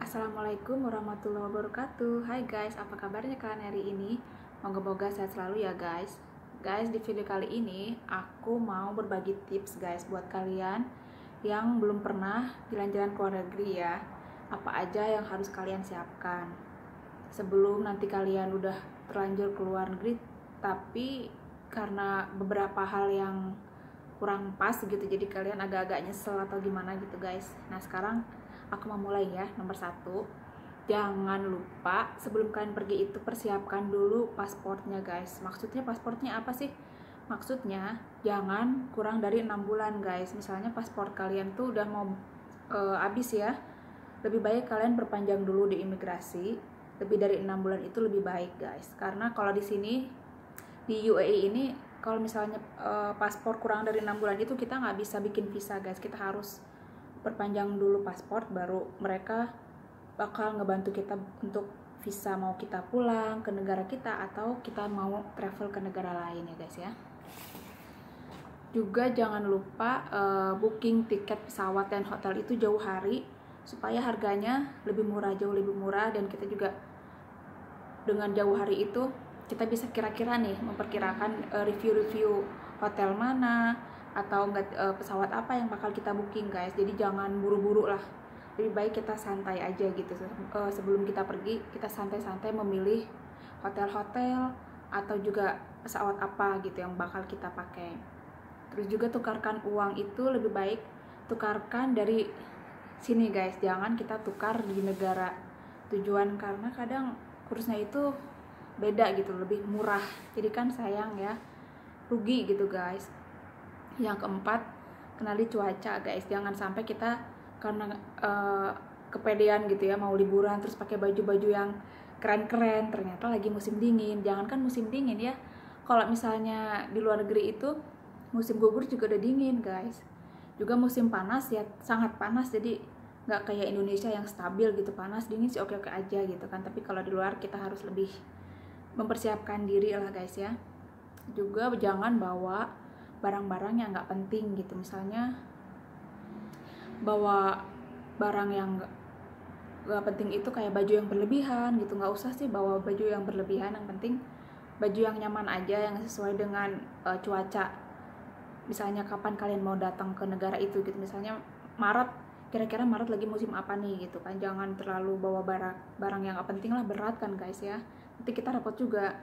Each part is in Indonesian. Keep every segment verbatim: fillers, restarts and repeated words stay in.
Assalamualaikum warahmatullahi wabarakatuh. Hai guys, apa kabarnya kalian hari ini? Moga-moga sehat selalu ya guys. Guys, di video kali ini aku mau berbagi tips guys buat kalian yang belum pernah jalan-jalan ke luar negeri ya. Apa aja yang harus kalian siapkan sebelum nanti kalian udah terlanjur ke luar negeri, tapi karena beberapa hal yang kurang pas gitu, jadi kalian agak-agak nyesel atau gimana gitu guys. Nah sekarang aku mau mulai ya. Nomor satu, jangan lupa sebelum kalian pergi itu persiapkan dulu pasportnya guys. Maksudnya pasportnya apa sih? Maksudnya jangan kurang dari enam bulan guys. Misalnya paspor kalian tuh udah mau e, habis ya, lebih baik kalian perpanjang dulu di imigrasi. Lebih dari enam bulan itu lebih baik guys, karena kalau di sini di U A E ini kalau misalnya e, paspor kurang dari enam bulan itu kita nggak bisa bikin visa guys. Kita harus perpanjang dulu paspor, baru mereka bakal ngebantu kita untuk visa, mau kita pulang ke negara kita atau kita mau travel ke negara lain ya guys ya. Juga jangan lupa uh, booking tiket pesawat dan hotel itu jauh hari supaya harganya lebih murah, jauh lebih murah, dan kita juga dengan jauh hari itu kita bisa kira-kira nih memperkirakan uh, review-review hotel mana atau enggak e, pesawat apa yang bakal kita booking guys. Jadi jangan buru-buru lah, lebih baik kita santai aja gitu. E, sebelum kita pergi kita santai-santai memilih hotel-hotel atau juga pesawat apa gitu yang bakal kita pakai. Terus juga tukarkan uang itu lebih baik tukarkan dari sini guys, jangan kita tukar di negara tujuan, karena kadang kursnya itu beda gitu, lebih murah, jadi kan sayang ya, rugi gitu guys. Yang keempat, kenali cuaca guys. Jangan sampai kita karena uh, kepedean gitu ya mau liburan terus pakai baju-baju yang keren-keren, ternyata lagi musim dingin. Jangankan musim dingin ya, kalau misalnya di luar negeri itu musim gugur juga udah dingin guys. Juga musim panas ya sangat panas, jadi nggak kayak Indonesia yang stabil gitu, panas dingin sih oke-oke aja gitu kan. Tapi kalau di luar kita harus lebih mempersiapkan diri lah guys ya. Juga jangan bawa barang-barang yang nggak penting gitu, misalnya bawa barang yang nggak penting itu kayak baju yang berlebihan gitu. Nggak usah sih bawa baju yang berlebihan, yang penting baju yang nyaman aja, yang sesuai dengan uh, cuaca. Misalnya kapan kalian mau datang ke negara itu gitu, misalnya Maret, kira-kira Maret lagi musim apa nih gitu kan. Jangan terlalu bawa barang barang yang nggak penting lah, berat kan guys ya, nanti kita repot juga.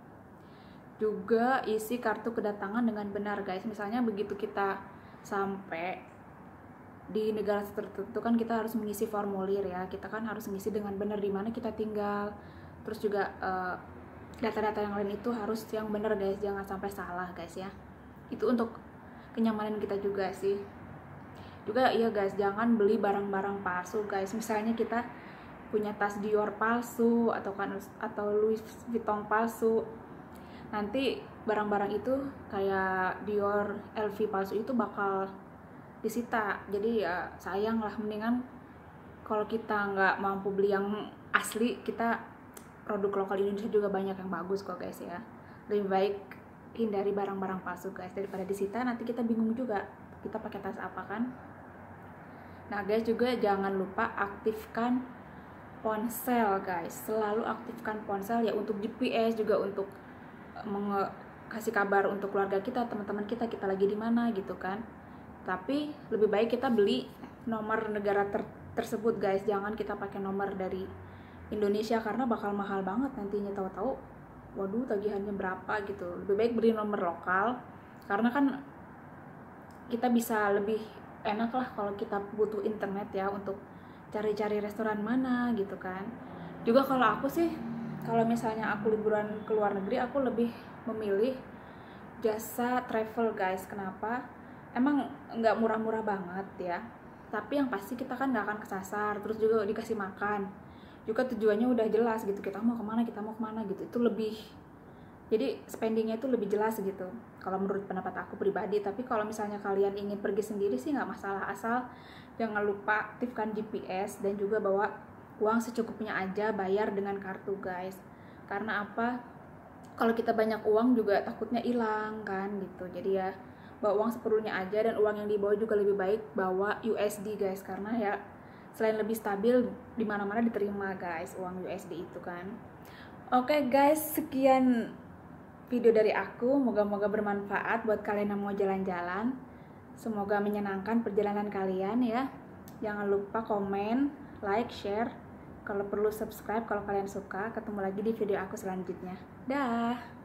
Juga isi kartu kedatangan dengan benar guys. Misalnya begitu kita sampai di negara tertentu kan kita harus mengisi formulir ya, kita kan harus mengisi dengan benar di mana kita tinggal. Terus juga uh, data-data yang lain itu harus yang benar guys, jangan sampai salah guys ya. Itu untuk kenyamanan kita juga sih. Juga iya guys, jangan beli barang-barang palsu guys. Misalnya kita punya tas Dior palsu atau kan atau Louis Vuitton palsu, nanti barang-barang itu kayak Dior, L V palsu itu bakal disita. Jadi ya sayang lah, mendingan kalau kita nggak mampu beli yang asli, kita produk lokal Indonesia juga banyak yang bagus kok guys ya. Lebih baik hindari barang-barang palsu guys, daripada disita nanti kita bingung juga kita pakai tas apa kan. Nah guys, juga jangan lupa aktifkan ponsel guys, selalu aktifkan ponsel ya, untuk G P S juga, untuk kasih kabar untuk keluarga kita, teman-teman kita, kita lagi di mana gitu kan. Tapi lebih baik kita beli nomor negara ter tersebut guys, jangan kita pakai nomor dari Indonesia karena bakal mahal banget nantinya, tahu-tahu waduh tagihannya berapa gitu. Lebih baik beli nomor lokal, karena kan kita bisa lebih enak lah kalau kita butuh internet ya untuk cari-cari restoran mana gitu kan. Juga kalau aku sih, kalau misalnya aku liburan ke luar negeri, aku lebih memilih jasa travel guys. Kenapa? Emang nggak murah-murah banget ya, tapi yang pasti kita kan nggak akan kesasar. Terus juga dikasih makan, juga tujuannya udah jelas gitu, kita mau kemana, kita mau kemana gitu. Itu lebih, jadi spendingnya itu lebih jelas gitu kalau menurut pendapat aku pribadi. Tapi kalau misalnya kalian ingin pergi sendiri sih nggak masalah, asal jangan lupa aktifkan G P S dan juga bawa uang secukupnya aja, bayar dengan kartu guys. Karena apa? Kalau kita banyak uang juga takutnya hilang kan gitu. Jadi ya bawa uang seperlunya aja, dan uang yang dibawa juga lebih baik bawa U S D guys, karena ya selain lebih stabil, di mana-mana diterima guys uang U S D itu kan. Oke guys, sekian video dari aku, moga-moga bermanfaat buat kalian yang mau jalan-jalan. Semoga menyenangkan perjalanan kalian ya. Jangan lupa komen, like, share, kalau perlu subscribe kalau kalian suka. Ketemu lagi di video aku selanjutnya. Dah.